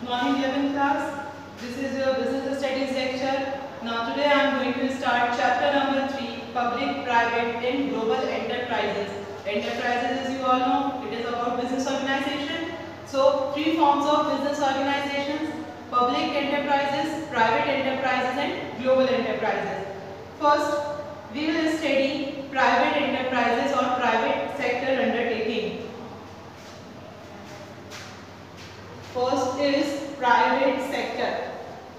Morning 11th class. This is your business studies lecture. Now today I am going to start chapter number 3, public, private and global enterprises. Enterprises, as you all know, it is about business organization. So three forms of business organizations: public enterprises, private enterprises and global enterprises. First, we will study private enterprises or private sector undertaking. First is private sector.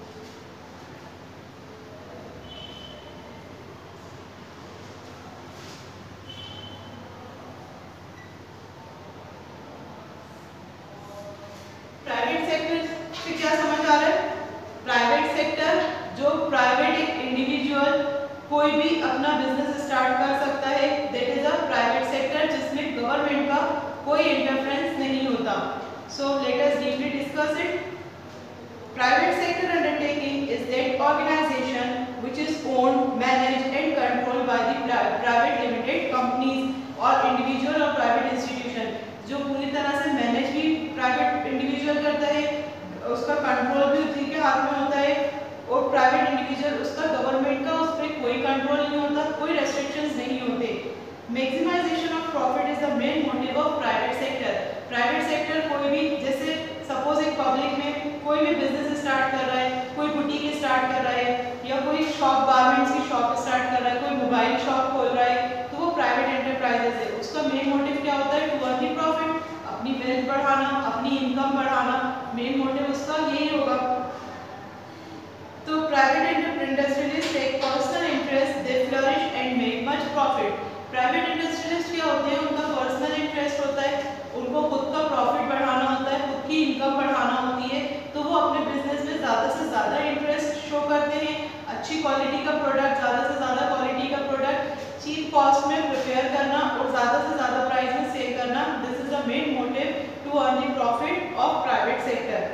Private sector से क्या समझ आ रहा है? Private sector जो private एक individual कोई भी अपना बिजनेस स्टार्ट कर सकता है, that is a private sector जिसमें गवर्नमेंट का कोई इंटरफेरेंस नहीं होता. So let us deeply discuss it. Private sector undertaking is that organization which is owned, managed and controlled by the private limited companies or individual or private institution. जो पूरी तरह से manage भी private individual करता है, उसका control भी उसी के हाथ में होता है और प्राइवेट इंडिविजुअल उसका गवर्नमेंट का उस पर कोई कंट्रोल नहीं होता, कोई रेस्ट्रिक्शंस नहीं होते. Maximization of profit is the main motive of private sector. Private sector कोई भी, जैसे सपोज एक पब्लिक में कोई भी बिजनेस स्टार्ट कर रहा है, कोई बुटीक स्टार्ट कर रहा है या कोई शॉप, गारमेंट्स की शॉप स्टार्ट कर रहा है, कोई मोबाइल शॉप खोल रहा है, तो वो प्राइवेट एंटरप्राइजेस है. उसका मेन मोटिव क्या होता है? टू अर्न द प्रॉफिट, अपनी वेल्थ बढ़ाना, अपनी इनकम बढ़ाना, मेन मोटिव उसका यही होगा. तो private industrialist take personal interest, they flourish and make much profit. Private industrialist क्या होते हैं? उनका पर्सनल इंटरेस्ट होता है, उनको खुद का प्रॉफिट बढ़ाना होता है, खुद की इनकम बढ़ाना होती है, तो वो अपने बिजनेस में ज़्यादा से ज़्यादा इंटरेस्ट शो करते हैं. अच्छी क्वालिटी का प्रोडक्ट, ज़्यादा से ज़्यादा क्वालिटी का प्रोडक्ट चीप कॉस्ट में प्रिपेयर करना और ज़्यादा से ज़्यादा प्राइस में सेल करना, this is the main motive to earn the profit of private sector.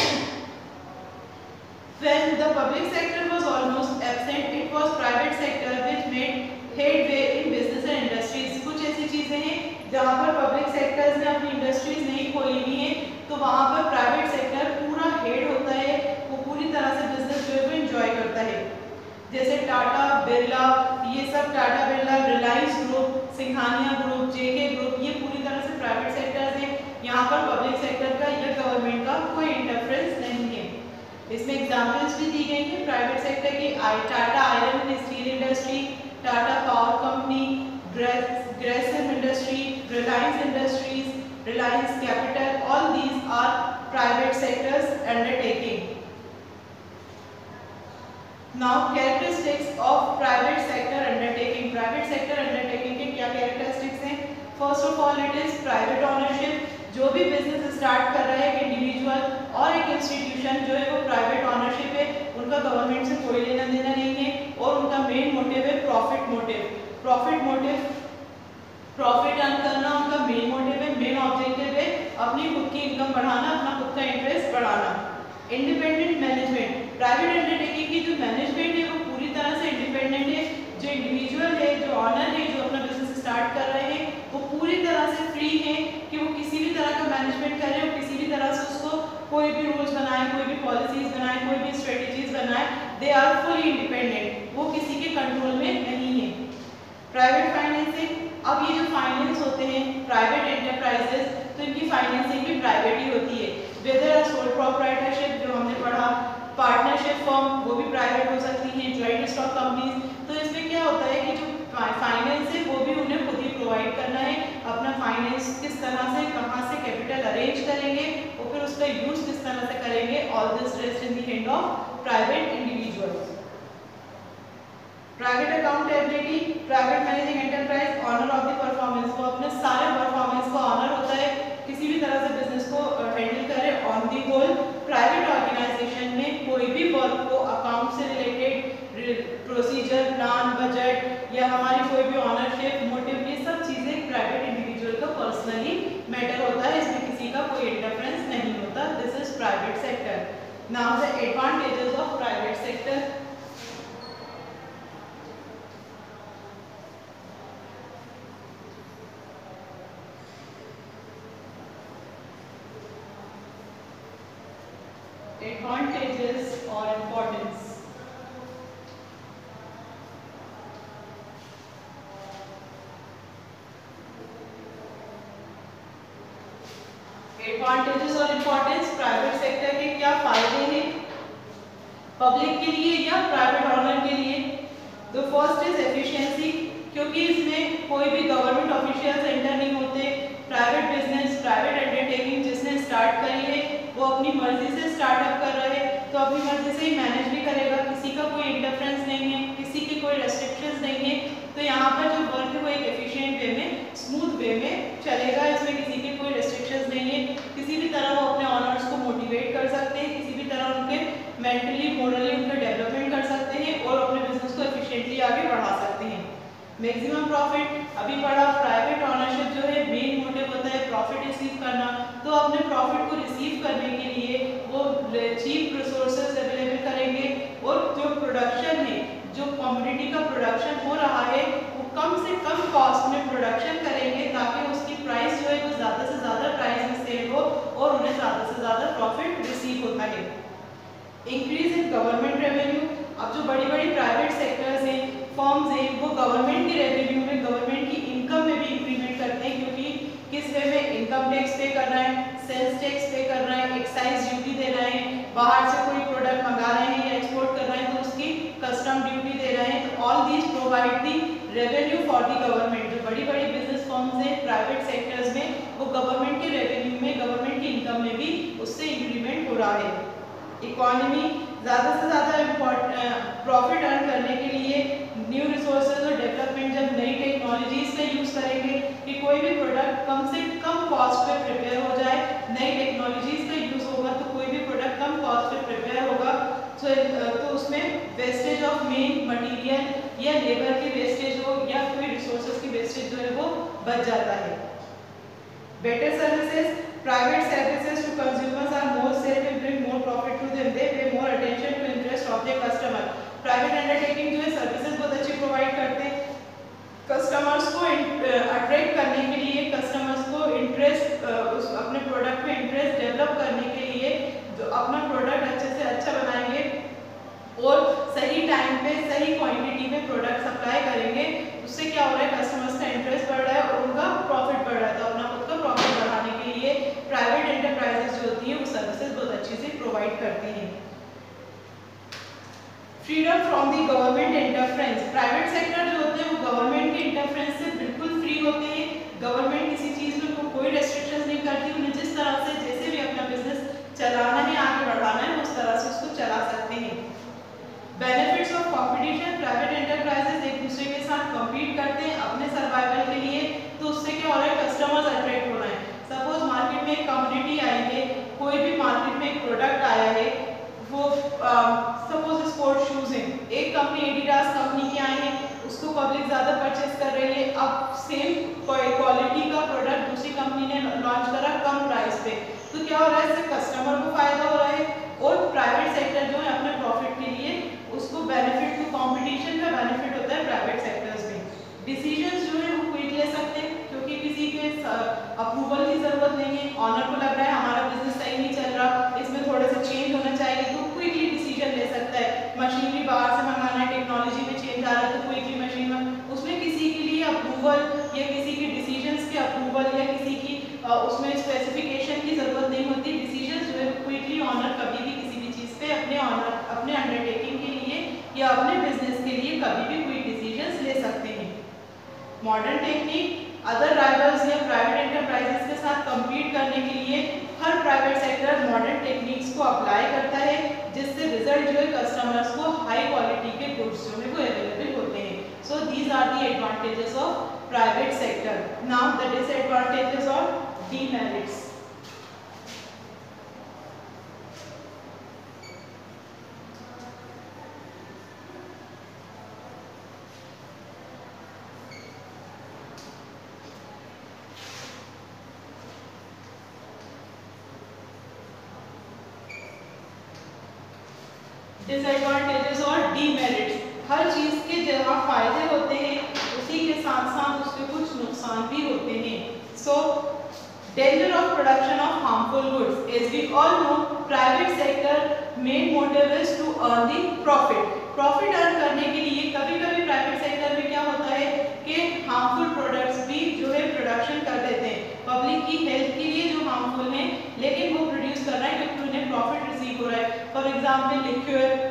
When the public sector was almost absent, it was private sector which made headway in business and industries. कुछ ऐसी चीजें हैं जहाँ पर public sectors ने अपनी industries नहीं खोली हुई हैं, तो वहाँ पर प्राइवेट सेक्टर पूरा हेड होता है, वो पूरी तरह से बिजनेस जो है वो एंजॉय करता है. जैसे टाटा, बिरला, ये सब Tata, Birla, Reliance group, Singhania group, JK group, ये पूरी तरह से प्राइवेट सेक्टर्स हैं. यहाँ पर पब्लिक सेक्टर का या गवर्नमेंट का कोई इंटरफेरेंस नहीं है. इसमें एग्जाम्पल्स भी दी गई हैं प्राइवेट सेक्टर की. Tata iron and steel industry, Tata power company, Grasim industry, Reliance industries, Reliance capital, all these are private sectors undertaking. Now characteristics of private sector undertaking. Private sector undertaking के क्या कैरेक्टरिस्टिक्स हैं? First of all it is private ownership. जो भी business start कर रहा है, एक individual और एक इंस्टीट्यूशन जो है वो प्राइवेट ओनरशिप है, उनका गवर्नमेंट से कोई लेना देना नहीं है और उनका मेन मोटिव है प्रॉफिट मोटिव. प्रॉफिट अर्न करना उनका मेन मोटिव है, मेन ऑब्जेक्टिव है अपनी खुद की इनकम बढ़ाना, अपना खुद का इंटरेस्ट बढ़ाना. Independent management. प्राइवेट अंडरटेकिंग की जो मैनेजमेंट है वो पूरी तरह से इंडिपेंडेंट है. जो इंडिविजुअल है, जो ऑनर है, जो अपना बिजनेस स्टार्ट कर रहे हैं, वो पूरी तरह से फ्री है कि वो किसी भी तरह का मैनेजमेंट करे और किसी भी तरह से उसको कोई भी रूल्स बनाए, कोई भी पॉलिसीज बनाए, कोई भी स्ट्रेटेजीज बनाए. दे आर फुली इंडिपेंडेंट, वो किसी के कंट्रोल में नहीं है. Private financing. अब ये जो फाइनेंस होते हैं प्राइवेट एंटरप्राइजेस, तो इनकी फाइनेंसिंग भी प्राइवेट ही होती है. वेदर सोल प्रोप्राइटरशिप जो हमने पढ़ा, पार्टनरशिप फर्म वो भी प्राइवेट हो सकती हैं, जॉइंट स्टॉक कंपनीज. तो इसमें क्या होता है कि जो फाइनेंस है वो भी उन्हें खुद ही प्रोवाइड करना है. अपना फाइनेंस किस तरह से, कहाँ से कैपिटल अरेंज करेंगे और फिर उसका यूज किस तरह से करेंगे, all this rest in the hand of private individuals. Private accountability. Private managing enterprise owner of the performance. वो अपने सारे परफॉर्मेंस का ऑनर होता है, किसी भी तरह से बिजनेस को हैंडल करे. On the whole private organisation में कोई भी वर्क को अकाउंट से रिलेटेड प्रोसीजर, प्लान, बजट या हमारी कोई भी ऑनरशिप, मोटिव, ये सब चीजें प्राइवेट इंडिविजुअल का पर्सनली मैटर होता है. इसमें किसी का कोई इंटरफेरेंस नहीं होता. This is private sector. Now the advantages of private sector. Advantages or importance. Advantages और इम्पोर्टेंस, प्राइवेट सेक्टर के क्या फायदे हैं पब्लिक के लिए या प्राइवेट ऑनर के लिए। तो फर्स्ट इज एफिशिएंसी, क्योंकि इसमें कोई भी गवर्नमेंट ऑफिशियल्स एंटर नहीं होते। प्राइवेट बिजनेस, प्राइवेट अंडरटेकिंग जिसने स्टार्ट करी है वो अपनी मर्जी से स्टार्टअप कर रहा है, तो अपनी मर्जी से ही मैनेज भी करेगा, किसी का कोई इंटरफेरेंस नहीं है, किसी के कोई रेस्ट्रिक्शंस नहीं है। तो यहाँ पर जो वर्क है वो एक एफिशिएंट वे में, स्मूथ वे में चलेगा, इसमें किसी के कोई रेस्ट्रिक्शंस नहीं है। किसी भी तरह वो अपने ऑनर्स को मोटिवेट कर सकते हैं, किसी भी तरह उनके मेंटली मोरली उनका डेवलपमेंट कर सकते हैं और अपने बिजनेस को एफिशिएंटली आगे बढ़ा सकते हैं। मैक्सिमम प्रॉफिट, अभी पढ़ा प्राइवेट ऑनरशिप जो है मेन मोटिव होता है प्रॉफिट रिसीव करना, तो अपने प्रॉफिट को रिसीव करने के लिए वो चीप रिसोर्सेज अवेलेबल करेंगे और जो प्रोडक्शन है, जो कमोडिटी का प्रोडक्शन हो रहा है वो कम से कम कॉस्ट में प्रोडक्शन करेंगे ताकि उसकी प्राइस जो है वो ज़्यादा से ज़्यादा प्राइस में सेल हो और उन्हें ज़्यादा से ज़्यादा प्रॉफिट रिसीव होता है। इंक्रीज इन गवर्नमेंट रेवेन्यू, अब जो बड़ी बड़ी प्राइवेट सेक्टर्स हैं, फर्म्स हैं, वो गवर्नमेंट की रेवेन्यू में, गवर्नमेंट की इनकम में भी इंक्रीमेंट करते हैं, क्योंकि किस वे में इनकम टैक्स पे कर रहे हैं, सेल्स टैक्स पे कर रहे हैं, एक्साइज ड्यूटी दे रहे हैं, बाहर से कोई प्रोडक्ट मंगा रहे हैं या एक्सपोर्ट कर रहे हैं तो उसकी कस्टम ड्यूटी दे रहे हैं। तो all these provide the revenue for the government. जो बड़ी बड़ी बिजनेस फर्म्स हैं प्राइवेट सेक्टर्स में, वो गवर्नमेंट के रेवेन्यू में, गवर्नमेंट की इनकम में भी उससे इंक्रीमेंट हो रहा है। इकोनॉमी, ज़्यादा से ज़्यादा प्रॉफिट अर्न करने के लिए न्यू रिसोर्सेज और डेवलपमेंट, जब नई टेक्नोलॉजीज का यूज़ करेंगे कि कोई भी प्रोडक्ट कम से कम कॉस्ट पे प्रिपेयर हो जाए, नई टेक्नोलॉजीज का यूज़ होगा तो कोई भी प्रोडक्ट कम कॉस्ट पे प्रिपेयर होगा, तो उसमें वेस्टेज ऑफ मेन मटेरियल या लेबर की वेस्टेज हो या कोई रिसोर्सेज की वेस्टेज जो है वो बच जाता है। Better services, private services to consumers are more safe and bring more profit to them. They pay more attention to interest of their customer. Private undertaking जो है सर्विसेज बहुत अच्छी प्रोवाइड करते हैं, कस्टमर्स को अट्रैक्ट करने के लिए, कस्टमर्स को इंटरेस्ट अपने प्रोडक्ट में इंटरेस्ट डेवलप करने के लिए जो अपना प्रोडक्ट अच्छे से अच्छा बनाएंगे और सही टाइम पे सही क्वांटिटी में प्रोडक्ट सप्लाई करेंगे। उससे क्या हो रहा है, कस्टमर्स का इंटरेस्ट बढ़ रहा है और उनका प्रॉफिट बढ़ रहा है। तो अपना खुद का प्रॉफिट बढ़ाने के लिए प्राइवेट एंटरप्राइजेस जो होती हैं वो सर्विसेज बहुत अच्छे से प्रोवाइड करती हैं। Freedom from the government interference, private sector जो होते हैं वो गवर्नमेंट के इंटरफेरेंस से बिल्कुल फ्री होते हैं। गवर्नमेंट किसी चीज़ में कोई रेस्ट्रिक्शंस नहीं करती, उन्हें जिस तरह से जैसे भी अपना बिजनेस चलाना है, आगे बढ़ाना है, उस तरह से उसको चला सकते हैं। Benefits of competition, private enterprises एक दूसरे के साथ कम्पीट करते हैं अपने सर्वाइवल के लिए, तो उससे क्या हो रहा है, कस्टमर्स अट्रैक्ट हो रहे हैं। सपोज मार्केट में एक कमोडिटी आई है, कोई भी मार्केट में एक प्रोडक्ट आया है, वो सपोज स्पोर्ट शूज हैं, एक कंपनी एडिडास कंपनी की आई है, उसको पब्लिक ज़्यादा परचेज कर रही है। अब सेम क्वालिटी का प्रोडक्ट दूसरी कंपनी ने लॉन्च करा कम प्राइस पे, तो क्या हो रहा है, इससे कस्टमर को फायदा हो रहा है और प्राइवेट सेक्टर जो है अपने प्रॉफिट के लिए उसको बेनिफिट, तो कंपटीशन का बेनिफिट होता है प्राइवेट सेक्टर्स में। डिसीजंस जो है वो क्विक ले सकते हैं, क्योंकि किसी के अप्रूवल की जरूरत नहीं है। ऑनर को लग रहा है हमारा बिजनेस सही नहीं चल रहा, इसमें थोड़ा सा चेंज होना चाहिए, तो क्विकली डिसीजन ले सकता है। मशीनरी बाहर से मंगाना है, टेक्नोलॉजी में चेंज आ रहा है, तो क्विकली मशीन में, उसमें किसी के लिए अप्रूवल या किसी के डिसीजंस के अप्रूवल या किसी की उसमें स्पेसिफिकेशन की जरूरत नहीं होती। डिसीजन जो है क्विकली ऑनर कभी भी किसी भी चीज़ पे अपने अंडरटेकिंग के लिए या अपने बिजनेस के लिए कभी भी क्विक डिसीजंस ले सकते हैं। मॉडर्न टेक्निक, अदर राइवल्स या प्राइवेट एंटरप्राइजेस के साथ कम्पीट करने के लिए हर प्राइवेट सेक्टर मॉडर्न टेक्निक्स को अप्लाई करता है, जिससे रिजल्ट जो है कस्टमर्स को हाई क्वालिटी के गुड्स जो है वो अवेलेबल होते हैं। So these are the advantages of private sector. Now the disadvantages और डीमेरिट्स। डिसएडवांटेजेस और डीमेरिट्स, हर चीज़ के जहाँ फायदे होते हैं उसी के साथ साथ उसके कुछ नुकसान भी होते हैं। सो Danger of production of harmful goods. As we all know, private sector main motive is to earn the profit. Profit earn करने के लिए कभी-कभी प्राइवेट सेक्टर में क्या होता है कि हार्मफुल प्रोडक्ट्स भी जो है प्रोडक्शन कर देते हैं पब्लिक की हेल्थ के लिए जो हार्मफुल हैं, लेकिन वो प्रोड्यूस कर रहा है क्योंकि उन्हें प्रॉफिट रिसीव हो रहा है. For example liquid,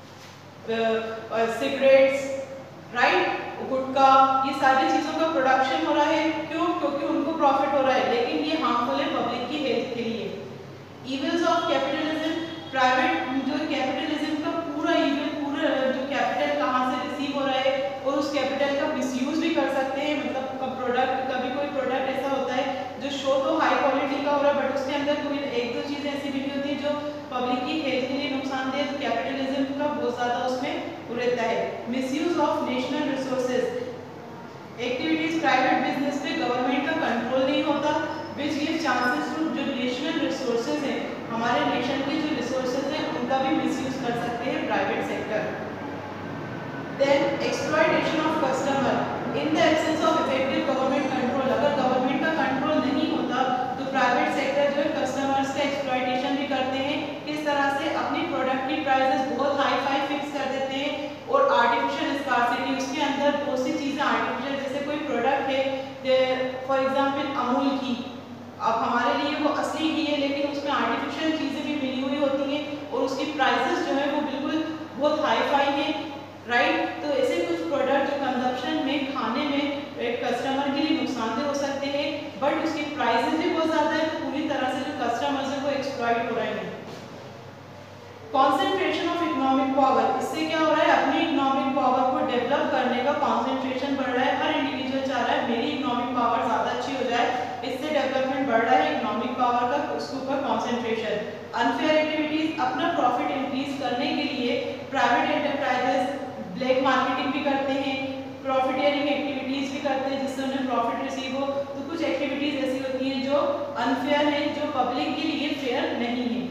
cigarettes, right, gutkha, ये सारी चीज़ों का प्रोडक्शन हो रहा है. क्यों? क्योंकि उनको प्रॉफिट हो रहा है, लेकिन ये हार्मफुल है पब्लिक की हेल्थ के लिए. Evils of capitalism. प्राइवेट जो कैपिटलिज्म का पूरा इविल, पूरा जो कैपिटल कहाँ से रिसीव हो रहा है और उस कैपिटल का मिसयूज भी कर सकते हैं. मतलब प्रोडक्ट, कभी कोई प्रोडक्ट ऐसा होता है जो शो तो हाई क्वालिटी का हो रहा है बट उसके अंदर कोई एक दो चीज़ें ऐसी भी होती है जो पब्लिक की हेल्थ के लिए नुकसानदेह, तो कैपिटलिज्म का बहुत ज़्यादा उसमें रहता है. Misuse of national resources. Activities private business पे गवर्नमेंट का कंट्रोल नहीं होता, विच गिव चांसेस टू जो नेशनल रिसोर्सेज हैं, हमारे नेशन के जो रिसोर्सेज हैं उनका भी मिसयूज कर सकते हैं private sector. Then exploitation of customer. In the absence of effective government control, अगर गवर्नमेंट का कंट्रोल नहीं होता तो प्राइवेट सेक्टर जो है कस्टमर्स का एक्सप्लॉयटेशन भी करते हैं. किस तरह से? अपनी प्रोडक्ट की प्राइसेस बहुत हाई फाई फिक्स कर देते हैं और आर्टिफिशियल स्कार्सिटी, उसके अंदर बहुत सी चीज़ें आर्टिफिशियल, जैसे कोई प्रोडक्ट है फॉर एग्जांपल अमूल की, अब हमारे लिए वो असली घी है लेकिन उसमें आर्टिफिशियल चीज़ें भी मिली हुई होती हैं और उसकी प्राइसेस जो है वो बिल्कुल बहुत हाई फाई है, राइट. तो ऐसे कुछ प्रोडक्ट जो कंजप्शन में, खाने में एक कस्टमर के लिए नुकसानदेह हो सकते हैं बट उसकी प्राइसेस भी बहुत ज़्यादा है, तो पूरी तरह से जो कस्टमर्स है वो एक्सप्लॉइट हो रहे हैं. Concentration of economic power. इससे क्या हो रहा है? अपनी इकोनॉमिक पावर को डेवलप करने का कॉन्सेंट्रेशन बढ़ रहा है. हर इंडिविजुअल चाह रहा है मेरी इकोनॉमिक पावर ज़्यादा अच्छी हो जाए, इससे डेवलपमेंट बढ़ रहा है इकोनॉमिक पावर का, उसके ऊपर कॉन्सेंट्रेशन. Unfair activities. अपना प्रॉफिट इंक्रीज करने के लिए प्राइवेट एंटरप्राइजेस ब्लैक मार्केटिंग भी करते हैं, प्रॉफिटियरिंग एक्टिविटीज भी करते हैं जिससे उन्हें प्रॉफिट रिसीव हो. तो कुछ एक्टिविटीज ऐसी होती हैं जो अनफेयर है, जो पब्लिक के लिए फेयर नहीं है.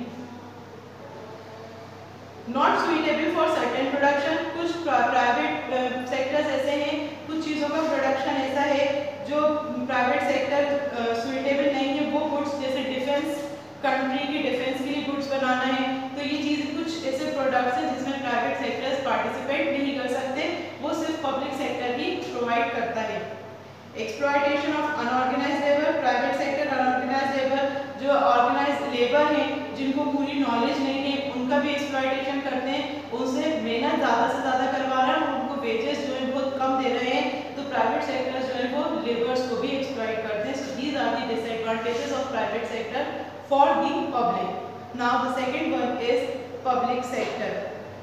Not suitable for certain production. कुछ प्राइवेट सेक्टर्स ऐसे हैं, कुछ चीज़ों का प्रोडक्शन ऐसा है जो प्राइवेट सेक्टर सुइटेबल नहीं है. वो गुड्स जैसे डिफेंस, कंट्री की डिफेंस के लिए गुड्स बनाना है, तो ये चीज़ कुछ ऐसे प्रोडक्ट्स हैं जिसमें प्राइवेट सेक्टर्स पार्टिसिपेट नहीं कर सकते, वो सिर्फ पब्लिक सेक्टर ही प्रोवाइड करता है. Exploitation of unorganised labour. Private sector unorganised labour, जो ऑर्गेनाइज्ड लेबर हैं जिनको पूरी नॉलेज नहीं है, उनका भी एक्सप्लॉयटेशन करते हैं, उनसे मेहनत ज़्यादा से ज़्यादा करवा रहे हैं और उनको वेजेस जो है बहुत कम दे रहे हैं, तो प्राइवेट सेक्टर जो है वो लेबर्स को भी एक्सप्लॉइट करते हैं. So these are the disadvantages of private sector for the public. Now the second one is public sector.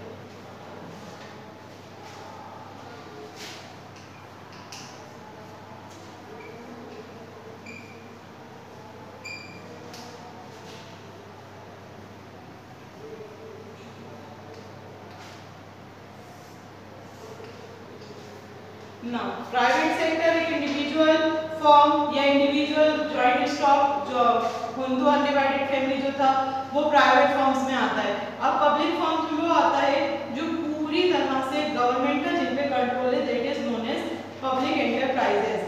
Now, private sector एक इंडिविजुअल फर्म या इंडिविजुअल जॉइंट स्टॉक, जो हिंदू अनडिवाइडेड फैमिली जो था वो प्राइवेट फर्म्स में आता है. अब पब्लिक फर्म्स में वो आता है जो पूरी तरह से गवर्नमेंट का जिन पे कंट्रोल है, that is known as public enterprises.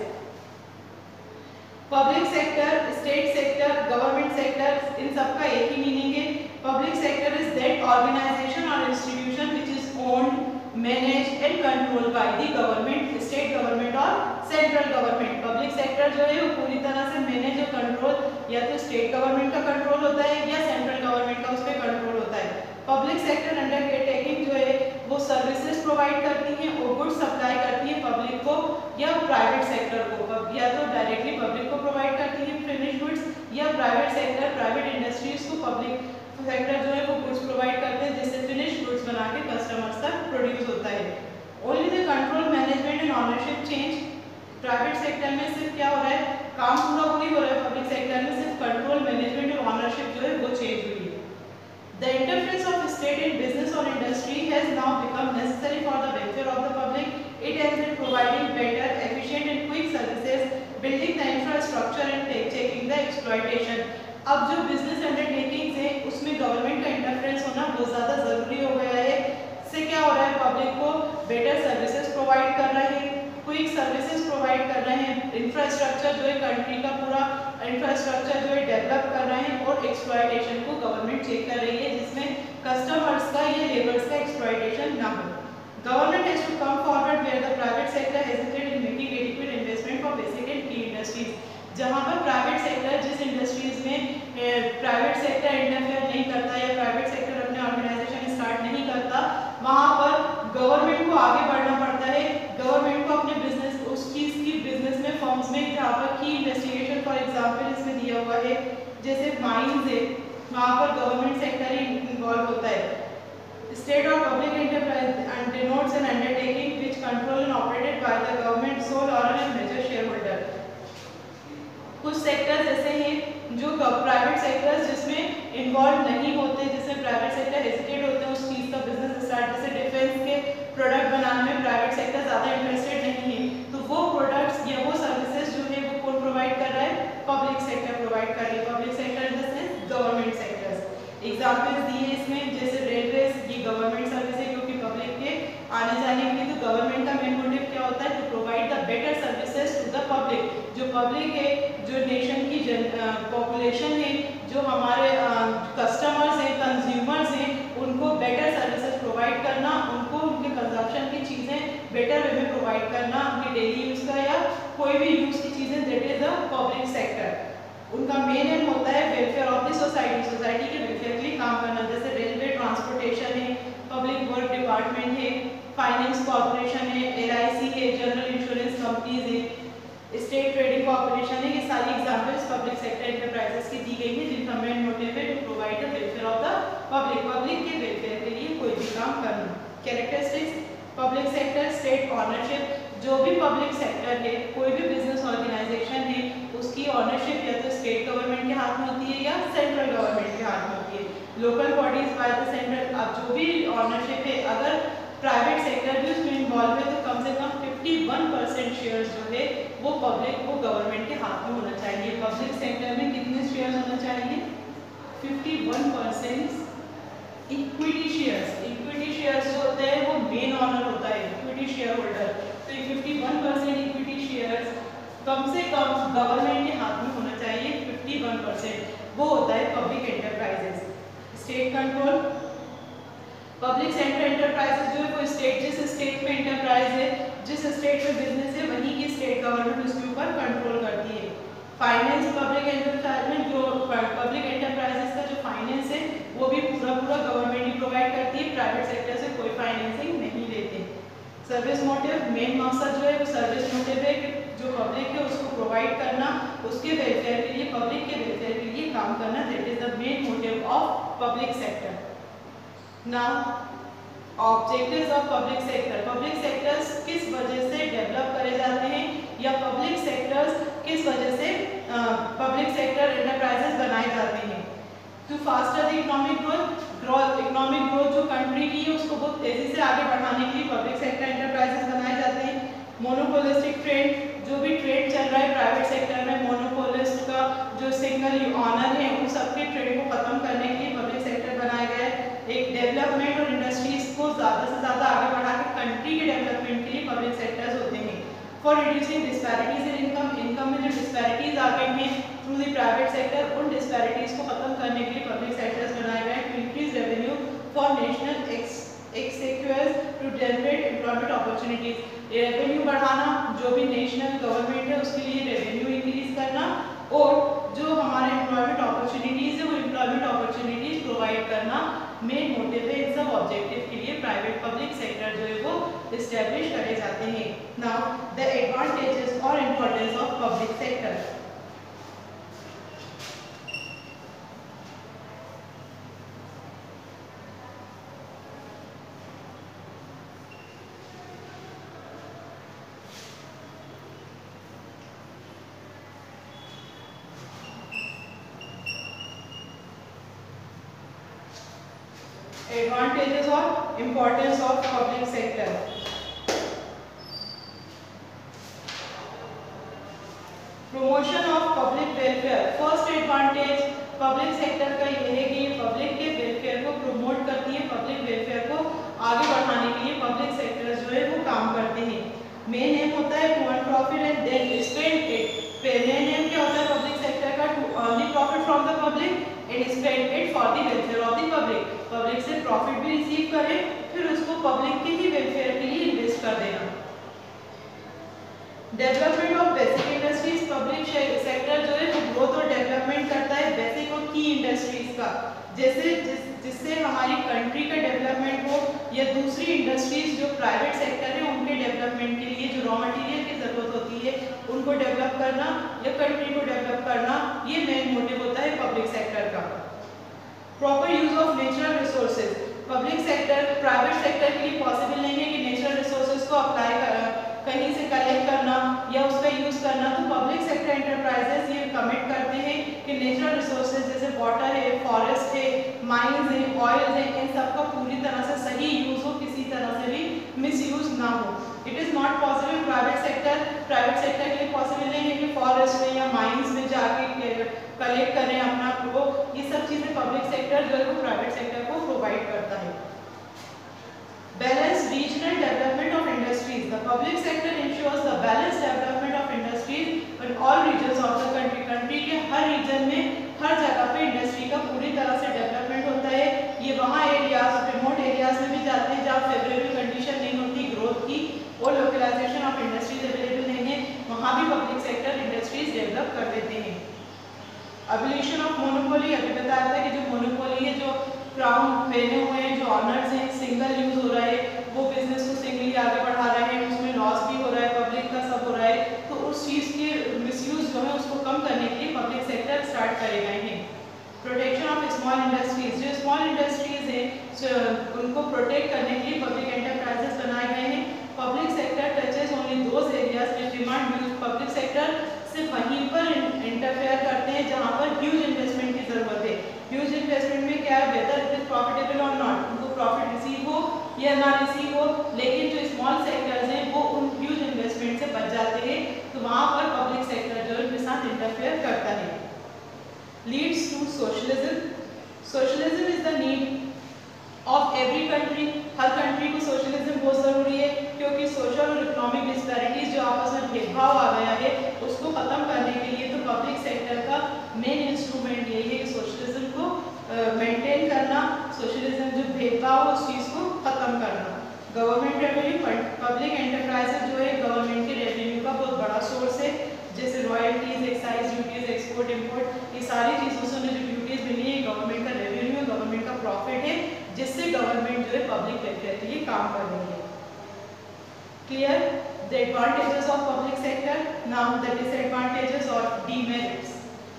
Public sector, state sector, government sector, इन सबका एक ही मीनिंग है. Public sector is that organisation और institution which is owned, manage and control by the government, state government और central government. Public sector जो है वो पूरी तरह से मैनेज और कंट्रोल या तो स्टेट गवर्नमेंट का कंट्रोल होता है या सेंट्रल गवर्नमेंट का उस पर कंट्रोल होता है. पब्लिक सेक्टर अंडरटेकिंग जो है वो सर्विसेज प्रोवाइड करती हैं और गुड्स सप्लाई करती है पब्लिक को या प्राइवेट सेक्टर को, या तो डायरेक्टली पब्लिक को प्रोवाइड करती है फिनिश गुड्स, या प्राइवेट सेक्टर, प्राइवेट इंडस्ट्रीज को पब्लिक सेक्टर जो है वो गुड्स प्रोवाइड करते हैं जिससे फिनिश गुड्स बना के कस्टमर्स तक प्रोड्यूस होता है. Only the control, management and ownership change. Private sector में सिर्फ क्या हो रहा है, काम पूरा वही हो रहा है, पब्लिक सेक्टर में सिर्फ कंट्रोल, मैनेजमेंट और ऑनरशिप जो है वो चेंज हुई है. The interference of state in business or industry has now become necessary for the welfare of the public. It aims at providing better, efficient and quick services, building the infrastructure and checking the exploitation. अब जो business undertakings है उसमें government का interference होना बहुत ज़्यादा ज़रूरी हो गया है. इससे क्या हो रहा है, पब्लिक को बेटर सर्विसेज प्रोवाइड कर रहे हैं, क्विक सर्विसेज प्रोवाइड कर रहे हैं, इंफ्रास्ट्रक्चर जो है कंट्री का पूरा इंफ्रास्ट्रक्चर जो है डेवलप कर रहे हैं और एक्सप्लॉयटेशन को गवर्नमेंट चेक कर रही है, जिसमें कस्टमर्स का या लेबर्स का एक्सप्लॉयटेशन ना हो। Government has to come forward where the private sector hesitated in making adequate investment for basic and key industries. जहां पर प्राइवेट सेक्टर, जिस इंडस्ट्रीज में प्राइवेट सेक्टर इंटरफेयर नहीं करता या प्राइवेट सेक्टर अपने ऑर्गेनाइजेशन स्टार्ट नहीं करता, वहां पर गवर्नमेंट को आगे बढ़ना पड़ता है। गवर्नमेंट को अपने बिजनेस, उस चीज की बिजनेस में, फर्म्स में जहाँ पर की इन्वेस्टिगेशन, फॉर एग्जांपल इसमें दिया हुआ है जैसे माइंस है, वहाँ पर गवर्नमेंट सेक्टर ही इन्वॉल्व होता है। State or public enterprise and denotes an undertaking which controlled and operated by the government sole or a major shareholder। कुछ सेक्टर्स ऐसे हैं जो प्राइवेट सेक्टर्स जिसमें इन्वॉल्व नहीं होते, जिसमें प्राइवेट सेक्टर हेजिटेट होते हैं उस चीज़ का बिजनेस स्टार्ट, जैसे डिफेंस के प्रोडक्ट बनाने में प्राइवेट सेक्टर ज़्यादा इंटरेस्टेड नहीं है, तो वो प्रोडक्ट्स या वो सर्विसेज जो है वो कौन प्रोवाइड कर रहा है? पब्लिक सेक्टर प्रोवाइड कर रही है। Public sector in the sense government sectors. Examples दिए इसमें, जैसे रेलवेज, ये गवर्नमेंट सर्विस है क्योंकि पब्लिक के आने जाने के लिए, तो गवर्नमेंट का मेन मोटिव क्या होता है? To provide the better services to the public. जो पब्लिक है, जो नेशन की पॉपुलेशन है, जो हमारे कस्टमर्स हैं, कंज्यूमर्स हैं, उनको बेटर सर्विसेज प्रोवाइड करना, उनको उनके कंजप्शन की चीज़ें बेटर वे में प्रोवाइड करना, उनके डेली यूज़ का या कोई भी यूज़ की चीज़ें, that is the public sector. उनका मेन एम होता है welfare of the society, society के वेलफेयर के लिए काम करना। जैसे रेलवे, ट्रांसपोर्टेशन है, पब्लिक वर्क डिपार्टमेंट है, फाइनेंस कॉर्पोरेशन है, LIC है, जनरल इंश्योरेंस कंपनीज है, स्टेट ट्रेडिंग कॉर्पोरेशन है। ये सारी एग्जांपल्स पब्लिक सेक्टर एंटरप्राइजेस की दी गई है, जिनका मेन मोटिव है to provide the welfare of the public, public के वेलफेयर के लिए कोई भी काम करना। Characteristics public sector, state ownership. जो भी पब्लिक सेक्टर है, कोई भी बिजनेस ऑर्गेनाइजेशन है, उसकी ऑनरशिप या तो स्टेट गवर्नमेंट के हाथ में होती है या सेंट्रल गवर्नमेंट के हाथ में होती है। Local bodies by the central. अब जो भी ऑनरशिप है, अगर प्राइवेट सेक्टर भी उसमें इन्वॉल्व है तो कम से कम 51% शेयर्स जो है वो पब्लिक, वो गवर्नमेंट के हाथ में होना चाहिए। पब्लिक सेक्टर में कितने शेयर्स होना चाहिए? 51% इक्विटी शेयर्स। इक्विटी शेयर्स जो होते हैं वो मेन ऑनर होता है, इक्विटी शेयर होल्डर। तो 51% इक्विटी शेयर्स कम से कम गवर्नमेंट के हाथ में होना चाहिए। 51% वो होता है public enterprises. State control, public sector enterprises जो है वो स्टेट, जिस स्टेट में एंटरप्राइज है, जिस स्टेट में बिजनेस है, वहीं की स्टेट गवर्नमेंट उसके ऊपर कंट्रोल करती है। फाइनेंस, पब्लिक एंटरप्राइज में जो पब्लिक एंटरप्राइजेस का जो फाइनेंस है वो भी पूरा गवर्नमेंट ही प्रोवाइड करती है, प्राइवेट सेक्टर से कोई फाइनेंसिंग नहीं लेते। सर्विस मोटिव, मेन मकसद जो है वो सर्विस मोटिव है कि जो पब्लिक है उसको प्रोवाइड करना, उसके वेलफेयर के लिए, पब्लिक के वेलफेयर के लिए काम करना, that is the main motive of public sector. Now objectives of public sector. Public sectors किस वजह से डेवलप करे जाते हैं या पब्लिक सेक्टर्स किस वजह से पब्लिक सेक्टर एंटरप्राइजेस बनाए जाते हैं? To faster the economic growth, economic growth जो कंट्री की है उसको बहुत तेजी से आगे बढ़ाने के लिए पब्लिक सेक्टर एंटरप्राइजेस बनाए जाते हैं। मोनोपोलिस्टिक ट्रेड, जो भी ट्रेड चल रहा है प्राइवेट सेक्टर में, मोनोपोलिस्ट का जो सिंगल ऑनर है, उन सबके ट्रेड को खत्म करने के लिए पब्लिक सेक्टर बनाया गया है। एक डेवलपमेंट और इंडस्ट्रीज को ज़्यादा से ज़्यादा आगे बढ़ा के कंट्री के डेवलपमेंट के लिए पब्लिक सेक्टर्स होते हैं। For reducing disparities in income, income में जो डिस्पैरिटीज आ गई हैं थ्रू द प्राइवेट सेक्टर, उन डिस्पैरिटीज को खत्म करने के लिए पब्लिक सेक्टर्स बनाए गए हैं। To increase revenue for national exchequers to generate employment opportunities, revenue बढ़ाना, जो भी नेशनल गवर्नमेंट है उसके लिए रेवेन्यू इंक्रीज करना, और जो हमारे एम्प्लॉयमेंट अपॉर्चुनिटीज है वो एम्प्लॉयमेंट अपॉर्चुनिटीज प्रोवाइड करना मेन मोटिव है। इन सब ऑब्जेक्टिव के लिए प्राइवेट पब्लिक सेक्टर जो है वो इस्टेब्लिश करे जाते हैं। नाउ द एडवांटेजेस और importance of public sector. Advantages or importance of public sector. Promotion of public welfare. First advantage public sector का यह है कि पब्लिक के वेलफेयर को प्रमोट करती है, पब्लिक वेलफेयर को आगे बढ़ाने के लिए पब्लिक सेक्टर जो है वो काम करते हैं। मेन एम होता है to earn profit and then spend it. Main aim क्या होता है पब्लिक सेक्टर का? And spend it for the welfare of the public. Public से प्रॉफिट भी रिसीव करें, फिर उसको पब्लिक के ही वेलफेयर के लिए इन्वेस्ट कर देना। Development of basic industries, public sector जो है वो ग्रोथ और डेवलपमेंट करता है बेसिक और की इंडस्ट्रीज का, जैसे जिससे हमारी कंट्री का डेवलपमेंट हो, या दूसरी इंडस्ट्रीज जो प्राइवेट सेक्टर है उनके डेवलपमेंट के लिए जो रॉ मटेरियल की जरूरत होती है उनको डेवलप करना या कंट्री को डेवलप करना, ये मेन मोटिव होता है पब्लिक सेक्टर का। Proper use of natural resources, public sector private sector के लिए पॉसिबल नहीं है कि नेचुरल रिसोर्सेज को अप्लाई कहीं से कलेक्ट करना या उसका यूज करना, तो पब्लिक सेक्टर एंटरप्राइजेस ये कमिट करते हैं कि नेचुरल रिसोर्सेज जैसे वाटर है, फॉरेस्ट है, माइंस है, ऑयल है, इन सब का पूरी तरह से सही यूज हो, किसी तरह से भी मिसयूज ना हो। It is not possible private sector के लिए पॉसिबल नहीं है कि फॉरेस्ट में या माइंस में जाके कलेक्ट करें अपना वो, ये सब चीजें पब्लिक सेक्टर जो है वो प्राइवेट सेक्टर को प्रोवाइड करता है। Balanced regional development of industries. The public sector ensures the balanced development of industries in all regions of the country. Country के हर रीजन में हर जगह पे इंडस्ट्री का पूरी तरह से डेवलपमेंट होता है। ये वहाँ एरियाज, रिमोट एरियाज में भी जाते हैं जहाँ फेवरेबल कंडीशन नहीं होती ग्रोथ की और लोकलाइजेशन ऑफ इंडस्ट्रीज अवेलेबल नहीं है, वहाँ भी पब्लिक सेक्टर इंडस्ट्रीज डेवलप कर देते हैं। एबोलिशन ऑफ मोनोपोली, अभी बताया था कि जो मोनोपोली है, जो क्राउन पहने हुए हैं, जो ऑनर्स हैं, सिंगल यूज हो रहा है, वो बिजनेस को सिंगली आगे बढ़ा रहे हैं, उसमें लॉस भी हो रहा है, पब्लिक का सब हो रहा है, तो उस चीज़ के मिसयूज जो है उसको कम करने के लिए पब्लिक सेक्टर स्टार्ट करे गए हैं। प्रोटेक्शन ऑफ स्मॉल इंडस्ट्रीज, जो स्मॉल इंडस्ट्रीज हैं उनको प्रोटेक्ट करने के लिए पब्लिक एंटरप्राइजेस बनाए गए हैं। Public sector touches only those areas which demand huge, public sector सिर्फ वहीं पर इंटरफेयर करते हैं जहाँ पर ह्यूज इन्वेस्टमेंट की जरूरत है। ह्यूज इन्वेस्टमेंट में क्या है, वेदर इट इज प्रॉफिटेबल और नॉट, उनको प्रॉफिट रिसीव हो या ना रिसीव हो, लेकिन जो स्मॉल सेक्टर्स हैं वो उन ह्यूज इन्वेस्टमेंट से बच जाते हैं, तो वहाँ पर पब्लिक सेक्टर जो इनके साथ इंटरफेयर करता है। Leads to socialism, socialism is the need of every country, हर कंट्री को सोशलिज्म बहुत ज़रूरी है, क्योंकि सोशल और इकोनॉमिक डिस्पैरिटीज जो आपस में भेदभाव आ गया है उसको ख़त्म करने के लिए तो पब्लिक सेक्टर का मेन इंस्ट्रूमेंट यही है कि सोशलिज्म को मेंटेन करना, सोशलिज्म जो भेदभाव है उस चीज़ को ख़त्म करना। गवर्नमेंट रेवेन्यू, पब्लिक एंटरप्राइजेज जो है गवर्नमेंट के रेवेन्यू का बहुत बड़ा सोर्स है, जैसे royalties, excise duties, export import, ये सारी चीज़ों से जो ड्यूटीज मिली है गवर्नमेंट का रेवेन्यू है, गवर्नमेंट का प्रॉफिट है, जिससे गवर्नमेंट जो है पब्लिक वेलफेयर के लिए काम कर रही है। Clear the advantages of public sector, now the disadvantages और demerits.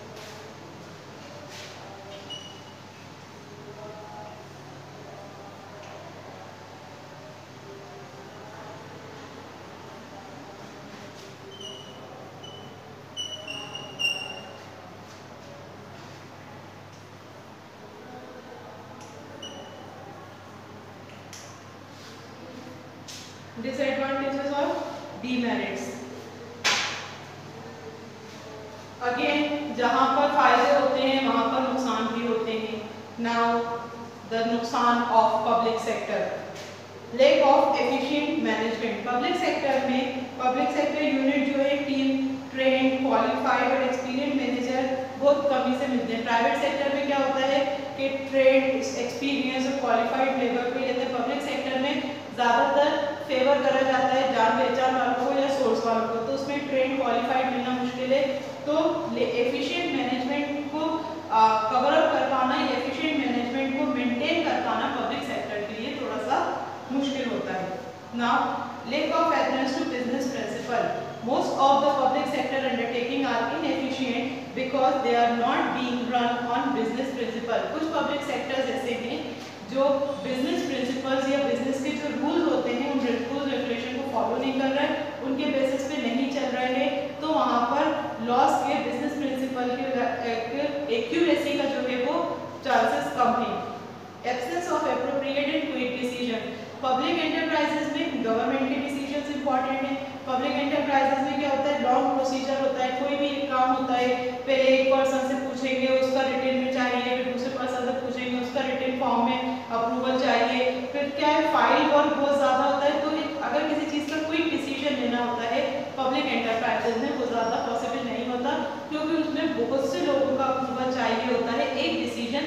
Disadvantages or demerits, again जहाँ पर फायदे होते हैं वहाँ पर नुकसान भी होते हैं। नाउ द नुकसान of public sector, lack of efficient management, public sector में पब्लिक सेक्टर यूनिट जो है टीम ट्रेन, क्वालिफाइड और एक्सपीरियंस मैनेजर बहुत कमी से मिलते हैं। प्राइवेट सेक्टर में क्या होता है कि ट्रेन, एक्सपीरियंस और क्वालिफाइड लेबर पे लेते हैं, पब्लिक सेक्टर में ज़्यादातर फेवर करा जाता है जान पहचान वालों को या सोर्स वालों को, तो उसमें ट्रेन क्वालिफाइड मिलना मुश्किल है। तो एफिशिएंट मैनेजमेंट को कवर अप कर पाना या एफिशिएंट मैनेजमेंट को मेंटेन कर पाना पब्लिक सेक्टर के लिए थोड़ा सा मुश्किल होता है। Now lack of adherence to business principle, most of the public sector undertaking are inefficient because they are not being run on business principle। कुछ public sectors ऐसे हैं जो बिजनेस प्रिंसिपल्स या बिजनेस के जो रूल्स होते हैं उन रूल्स रेगुलेशन को फॉलो नहीं कर रहे हैं, उनके बेसिस पे नहीं चल रहे हैं, तो वहाँ पर लॉस के बिजनेस प्रिंसिपल के एक्यूरेसी का जो है वो चांसेस कम है। Absence of appropriate and quick decision, public enterprises में गवर्नमेंट के डिसीजंस इंपॉर्टेंट है। पब्लिक एंटरप्राइजेस में क्या होता है, लॉन्ग प्रोसीजर होता है, कोई भी काम होता है पहले एक पर्सन से पूछेंगे उसका रिटन में चाहिए, फिर दूसरे पर्सन से पूछेंगे उसका रिटन फॉर्म में अप्रूवल चाहिए, फिर क्या है फाइल वर्क बहुत ज़्यादा होता है। तो अगर किसी चीज़ का क्विक डिसीजन लेना होता है पब्लिक एंटरप्राइजेस में वो ज़्यादा पॉसिबल नहीं होता, क्योंकि उसमें बहुत से लोगों का अप्रूवल चाहिए होता है एक decision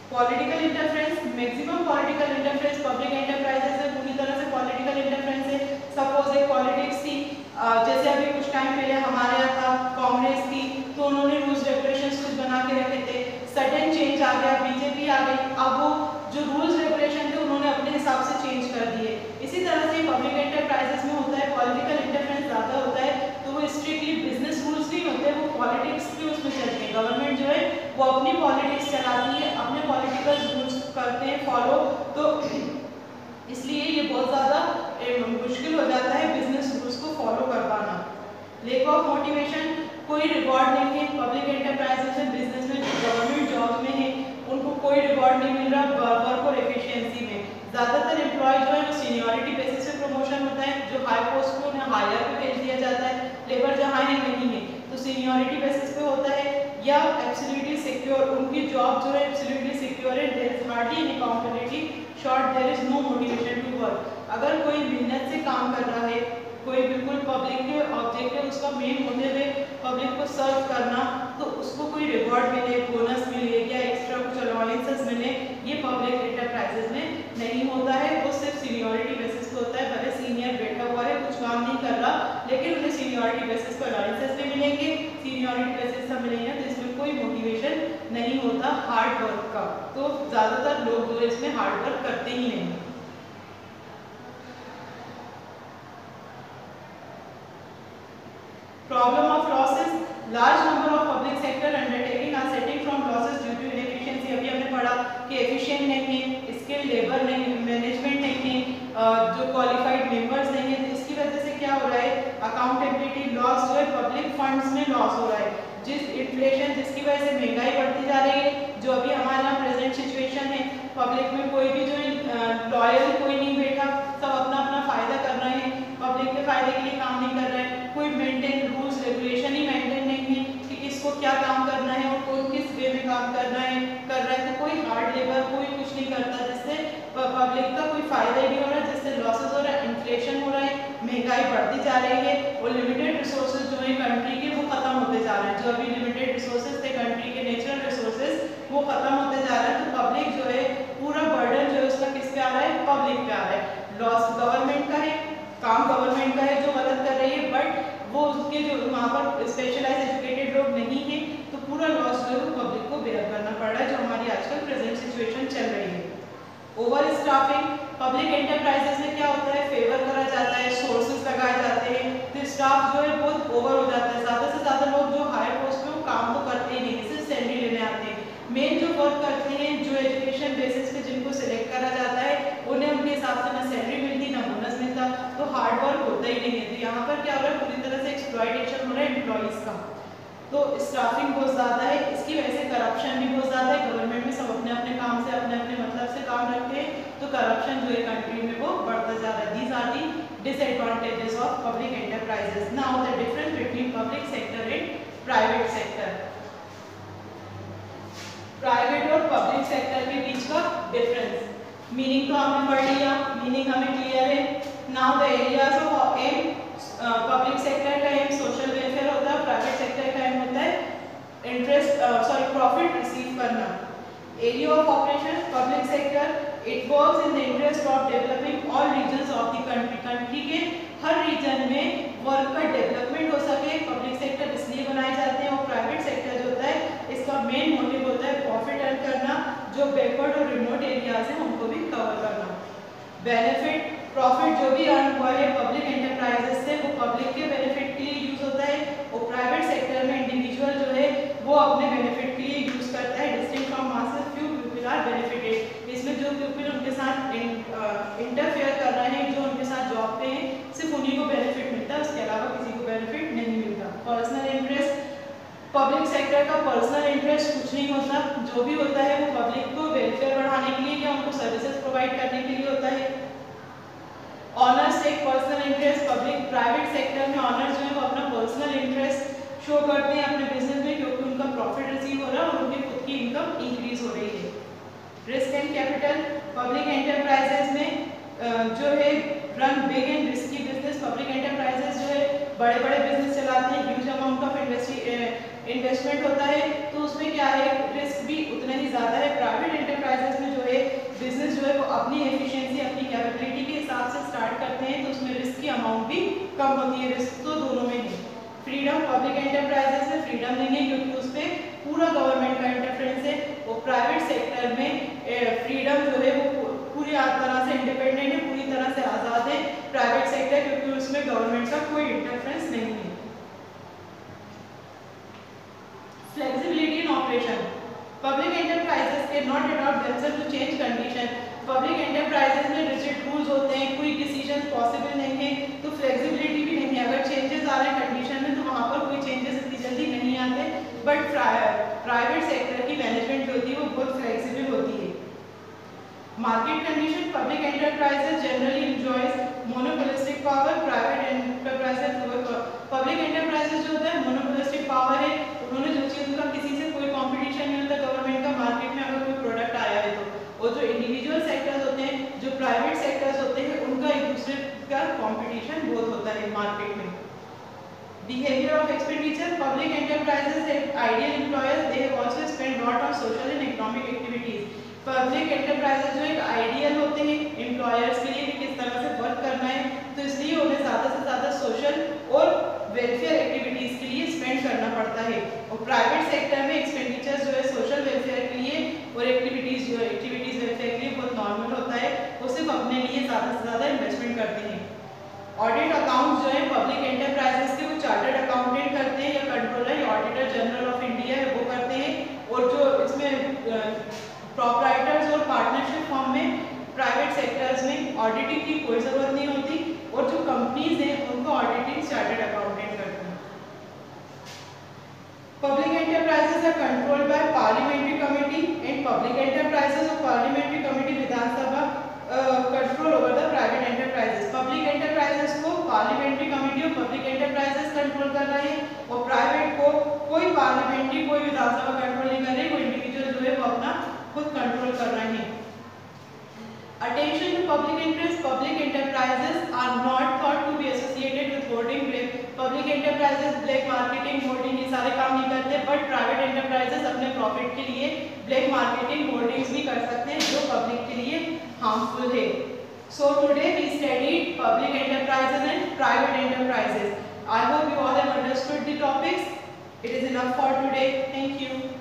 political interference, maximum political interference public enterprises में पूरी तरह से पॉलिटिकल इंटरफेरेंस है। सपोज एक पॉलिटिक्स थी, जैसे अभी कुछ टाइम पहले हमारे यहाँ था कांग्रेस की, तो उन्होंने रूल्स रेगुलेशंस कुछ बना के रखे थे, सडन चेंज आ गया, बीजेपी आ गई, अब वो जो रूल्स रेगुलेशन थे उन्होंने अपने हिसाब से चेंज कर दिए। इसी तरह से पब्लिक एंटरप्राइजेस में होता है, पॉलिटिकल इंटरफेरेंस ज़्यादा होता है, तो वो स्ट्रिक्टली बिजनेस रूल्स नहीं होते, वो पॉलिटिक्स के उसमें चलते हैं। गवर्नमेंट जो है वो अपनी पॉलिटिक्स चलाती है, अपने पॉलिटिकल रूल्स करते हैं फॉलो, तो इसलिए ये बहुत ज़्यादा मुश्किल हो जाता है बिजनेस रूल्स को फॉलो कर पाना। लैक ऑफ मोटिवेशन, कोई रिवॉर्ड नहीं है पब्लिक एंटरप्राइजेस में, बिजनेस में, जो गवर्नमेंट जॉब में है उनको कोई रिवॉर्ड नहीं मिल रहा वर्क और एफिशिएंसी में। ज़्यादातर एम्प्लॉय जो है वो सीनियरिटी बेसिस पे प्रमोशन होता है, जो हाई पोस्ट को उन्हें हायर पे भेज दिया जाता है, लेबर जहाँ है नहीं है तो सीनियरिटी बेसिस पे होता है, या एब्सोल्युटली सिक्योर, उनकी जॉब जो है एब्सोल्युटली सिक्योर है, there is hardly any accountability, short there is no motivation to work. अगर कोई मेहनत से काम कर रहा है, कोई बिल्कुल पब्लिक के ऑब्जेक्टिव उसका मेन होते हुए पब्लिक को सर्व करना, तो उसको कोई रिवॉर्ड मिले, बोनस मिले या एक्स्ट्रा कुछ अलाउंसेस मिले, ये पब्लिक एंटरप्राइजेस में नहीं होता है। वो सिर्फ सीनियरिटी बेसिस पे होता है, भले सीनियर बैठा हुआ है कुछ काम नहीं कर रहा, लेकिन उन्हें सीनियरिटी बेसिस पर अलाउंसेस भी मिलेंगे, सीनियरिटी बेसिस पर मिलेंगे, तो इसमें कोई मोटिवेशन नहीं होता हार्ड वर्क का। तो ज़्यादातर लोग जो इसमें हार्ड वर्क करते ही नहीं। Problem of losses, large number of public sector undertaking are setting from losses due to inefficiency। अभी हमने पढ़ा कि एफिशिएंट नहीं है, स्किल लेबर नहीं, मैनेजमेंट नहीं है, जो क्वालिफाइड मेंबर्स नहीं है, तो इसकी वजह से क्या हो रहा है, अकाउंटेबिलिटी लॉस जो है, पब्लिक फंड्स में लॉस हो रहा है, जिस इन्फ्लेशन जिसकी वजह से महंगाई बढ़ती जा रही है, जो अभी हमारे यहाँ प्रेजेंट सिचुएशन है, पब्लिक में कोई भी जो लॉयल कोई नहीं बैठा, सब अपना अपना फायदा कर रहे हैं, पब्लिक के फायदे के लिए काम नहीं कर रहे हैं, कोई मेंटेन रूल्स रेगुलेशन ही मेंटेन नहीं है कि किसको क्या काम करना है और कौन किस वे में काम करना है कर रहा है, तो कोई हार्ड लेबर कोई कुछ नहीं करता, जिससे पब्लिक का कोई फायदा ही नहीं हो रहा है, जिससे लॉसेस हो रहा है, इन्फ्लेशन हो रहा है, महंगाई बढ़ती जा रही है, और लिमिटेड रिसोर्सेज जो है कंट्री के वो खत्म होते जा रहे हैं। जो अभी लिमिटेड रिसोर्सेज थे कंट्री के, नेचुरल रिसोर्सेज, वो खत्म होते जा रहे हैं, तो पब्लिक जो है पूरा बर्डन जो है उसका किस पे आ रहा है, पब्लिक पे आ रहा है। लॉस गवर्नमेंट का है, काम गवर्नमेंट का है जो मदद कर रही है, बट वो उसके जो वहाँ पर स्पेशलाइज एजुकेटेड लोग नहीं है, तो पूरा लॉस जो है वो पब्लिक को बेयर करना पड़ रहा है, जो हमारी आजकल प्रेजेंट सिचुएशन चल रही है। ओवर स्टाफिंग, पब्लिक एंटरप्राइजेस में क्या होता है, फेवर करा जाता है, सोर्सेज लगाए जाते हैं, तो स्टाफ जो है बहुत ओवर हो जाता है, ज़्यादा से ज़्यादा लोग जो हायर पोस्ट पे वो काम तो करते ही नहीं, सिर्फ सैलरी लेने आते हैं। मेन जो वर्क करते हैं, जो एजुकेशन बेसिस पे जिनको सिलेक्ट करा जाता है, उन्हें उनके हिसाब से ना सैलरी मिलती ना बोनस मिलता, तो हार्ड वर्क होता ही नहीं है। तो यहाँ पर क्या हो रहा है, पूरी तरह से एक्सप्लॉयटेशन हो रहा है एम्प्लॉइज का, तो स्टाफिंग बहुत ज़्यादा है, इसकी वजह से करप्शन भी बहुत ज़्यादा है। गवर्नमेंट में सब अपने अपने काम से अपने अपने मतलब से काम रखते हैं, तो करप्शन जो है कंट्री में वो बढ़ता जा रहा है। These are the disadvantages of public enterprises. Now the difference between public sector and private sector. Private और पब्लिक सेक्टर के बीच का डिफरेंस, मीनिंग तो हमने पढ़ लिया, मीनिंग हमें क्लियर है। Now the areas of aim, public sector का एम सोशल वेलफेयर होता है, प्राइवेट सेक्टर का एम होता है इंटरेस्ट प्रॉफिट रिसीव करना। Area of operation, public sector it works in the interest of developing all regions of the country. Country के हर region में वर्क का डेवलपमेंट हो सके, पब्लिक सेक्टर इसलिए बनाए जाते हैं। और प्राइवेट सेक्टर जो होता है इसका मेन मोटिव होता है प्रॉफिट अर्न करना, जो बैकवर्ड और रिमोट एरियाज हैं उनको भी कवर करना। बेनिफिट, प्रॉफिट जो भी अर्न हुआ है पब्लिक एंटरप्राइजेस से वो पब्लिक के बेनिफिट के लिए यूज होता है, और प्राइवेट सेक्टर में इंडिविजुअल जो है वो अपने बेनिफिट के लिए यूज करता है। Distinct from masses, few people are benefited. इसमें जो पीपल उनके साथ इंटरफेयर कर रहे हैं, जो उनके साथ जॉब पे हैं, सिर्फ उन्हीं को बेनिफिट मिलता है, उसके अलावा किसी को बेनिफिट नहीं मिलता। पर्सनल इंटरेस्ट, पब्लिक सेक्टर का पर्सनल इंटरेस्ट कुछ नहीं होता, जो भी होता है वो पब्लिक को वेलफेयर बढ़ाने के लिए या उनको सर्विसेज प्रोवाइड करने के लिए होता है। ऑनर्स एक personal interest, public private sector में ऑनर्स जो है वो अपना पर्सनल इंटरेस्ट शो करते हैं अपने बिजनेस में, क्योंकि उनका प्रॉफिट रिसीव हो रहा है और उनकी खुद की इनकम इंक्रीज हो रही है। Risk and capital, public enterprises में जो है run big and risky business. Public enterprises जो है बड़े बड़े बिजनेस चलाते हैं, ह्यूज अमाउंट ऑफ इन्वेस्टमेंट होता है, तो उसमें क्या है, रिस्क भी उतना ही ज़्यादा है। प्राइवेट एंटरप्राइजेस में जो है बिजनेस जो है वो अपनी एफिशिएंसी, अपनी कैपेबिलिटी के हिसाब से स्टार्ट करते हैं, तो उसमें रिस्क की अमाउंट भी कम होती है। रिस्क तो दोनों में है। फ्रीडम, पब्लिक एंटरप्राइजेस में फ्रीडम नहीं है क्योंकि उस पर पूरा गवर्नमेंट का इंटरफेरेंस है। वो प्राइवेट सेक्टर में फ्रीडम जो है वो पूरी तरह से इंडिपेंडेंट है, पूरी तरह से आज़ाद है प्राइवेट सेक्टर, क्योंकि उसमें गवर्नमेंट का कोई इंटरफेरेंस नहीं है। Flexibility in operation. Public enterprises cannot adopt themselves to change condition. Public enterprises में rigid rules होते हैं, कोई decision possible नहीं है, तो flexibility भी नहीं है। अगर changes आ रहे हैं condition में तो वहाँ पर कोई changes इतनी जल्दी नहीं आते। But private sector की management जो होती है वो बहुत flexible होती है। Market condition, public enterprises generally enjoys monopolistic power. Private enterprises public enterprises जो होता है monopolistic power है, उन्होंने जो चीज़ उनका किसी से कोई कंपटीशन नहीं होता गवर्नमेंट का मार्केट में अगर कोई प्रोडक्ट आया है तो। और जो इंडिविजुअल सेक्टर्स होते हैं, जो प्राइवेट सेक्टर्स होते हैं, उनका एक दूसरे का कंपटीशन बहुत होता है मार्केट में। Behavior of expenditure, public enterprises have ideal employers, they have also spent lot on social and economic activities. Public enterprises जो एक आइडियल होते हैं एम्प्लॉयर्स के लिए कि किस तरह से वर्क करना है, तो इसलिए उन्हें ज़्यादा से ज़्यादा सोशल और वेलफेयर एक्टिविटीज़ के लिए स्पेंड करना पड़ता है। और प्राइवेट सेक्टर में एक्सपेंडिचर जो है सोशल वेलफेयर के लिए और एक्टिविटीज़ वेलफेयर के लिए बहुत नॉर्मल होता है, वो सिर्फ अपने लिए ज़्यादा से ज़्यादा इन्वेस्टमेंट करते हैं। ऑडिट अकाउंट्स जो है पब्लिक एंटरप्राइजेस के वो चार्टर्ड अकाउंटेंट करते हैं या कंट्रोलर या ऑडिटर जनरल ऑफ इंडिया है वो करते हैं। और जो इसमें प्रोप्राइटर्स और पार्टनरशिप फॉर्म में प्राइवेट सेक्टर्स में ऑडिटिंग की कोई ज़रूरत नहीं होती, और जो कंपनीज हैं उनको ऑडिटिंग चार्टर्ड अकाउंटेंट करते हैं। Public enterprises are controlled by parliamentary committee and public enterprises और parliamentary committee Vidhan Sabha control over the private enterprises. Public enterprises को पार्लियामेंट्री कमेटी और पब्लिक एंटरप्राइजेस कंट्रोल कर रहे हैं, और प्राइवेट को कोई पार्लियामेंट्री कोई विधानसभा कंट्रोल नहीं कर रही, कोई इंडिविजुअल जो है वो अपना खुद कंट्रोल कर रहे हैं। Attention to public interest, public enterprises are not thought to be associated with hoarding. Public enterprises black marketing, hoarding ये सारे काम नहीं करते, but private enterprises अपने प्रॉफिट के लिए black marketing, hoardings भी कर सकते हैं जो पब्लिक के लिए harmful है। So today we studied public enterprises and private enterprises. I hope you all have understood the topics. It is enough for today. Thank you.